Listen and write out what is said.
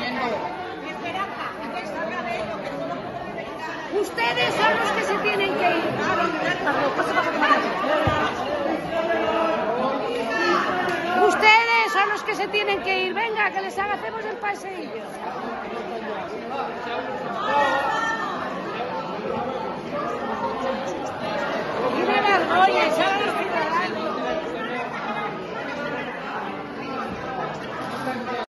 Ustedes son los que se tienen que ir. Ustedes son los que se tienen que ir. Venga, que les hagamos el paseillo.